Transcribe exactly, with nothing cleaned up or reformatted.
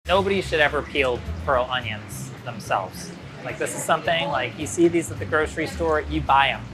Nobody should ever peel pearl onions themselves. Like this is something like you see these at the grocery store, you buy them.